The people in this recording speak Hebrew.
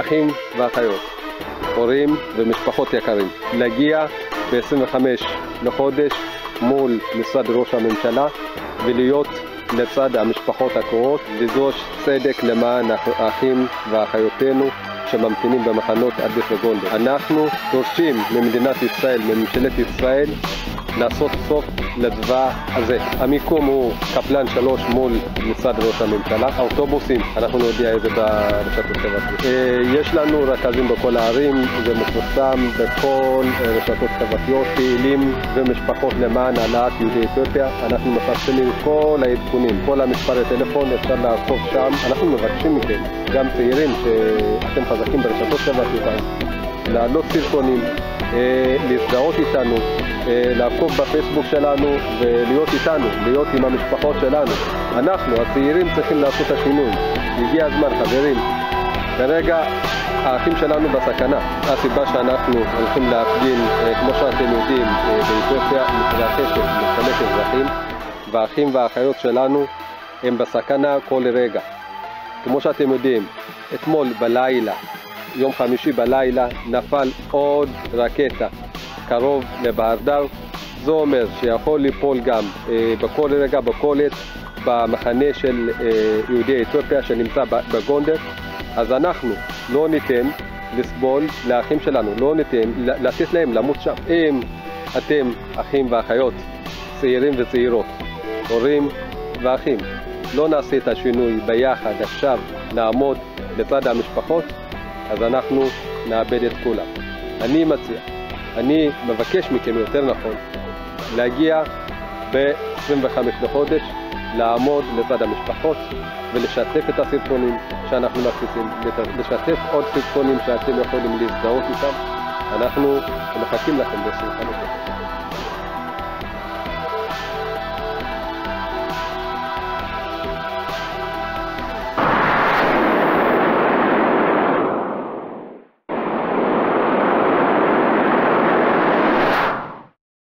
אחים ואחיות, הורים ומשפחות יקרים, להגיע ב-25 לחודש מול משרד ראש הממשלה ולהיות לצד המשפחות הקרובות, לדרוש צדק למען האחים ואחיותינו שממתינים במחנות אדיס וגונדר. אנחנו דורשים ממדינת ישראל, מממשלת ישראל, לעשות סוף לדבר הזה. המיקום הוא קפלן 3 מול משרד ראש הממשלה. האוטובוסים, אנחנו נודיע את זה ברשתות חברתיות. יש לנו רכזים בכל הערים, זה מפורסם בכל רשתות חברתיות, פעילים ומשפחות למען העלאת יהודי אתיופיה. אנחנו מפרסמים כל העדכונים, כל המספרי טלפון, אפשר לעקוב שם. אנחנו מבקשים מכם, גם צעירים שאתם חזקים ברשתות חברתיות, לעלות סרטונים, להזדהות איתנו, לעקוב בפייסבוק שלנו ולהיות איתנו, להיות עם המשפחות שלנו. אנחנו, הצעירים, צריכים לעשות את השינוי. הגיע הזמן, חברים. כרגע האחים שלנו בסכנה. הסיבה שאנחנו הולכים להפגין, כמו שאתם יודעים, באתיופיה מתרחשת מלחמת אזרחים, והאחים והאחיות שלנו הם בסכנה כל רגע. כמו שאתם יודעים, אתמול בלילה, יום חמישי בלילה, נפל עוד רקטה קרוב לבהר דאר. זה אומר שיכול ליפול גם בכל רגע, בכל עת, במחנה של יהודי אתיופיה שנמצא בגונדר. אז אנחנו לא ניתן לסבול לאחים שלנו, לא ניתן לתת להם למות שם. אם אתם אחים ואחיות, צעירים וצעירות, הורים ואחים, לא נעשה את השינוי ביחד עכשיו, נעמוד לצד המשפחות, אז אנחנו נאבד את כולם. אני מציע, אני מבקש מכם, יותר נכון, להגיע ב-25 לחודש, לעמוד לצד המשפחות ולשתף את הסרטונים שאנחנו מפיצים, לשתף עוד סרטונים שאתם יכולים להזדהות איתם. אנחנו מחכים לכם ב-25 לחודש.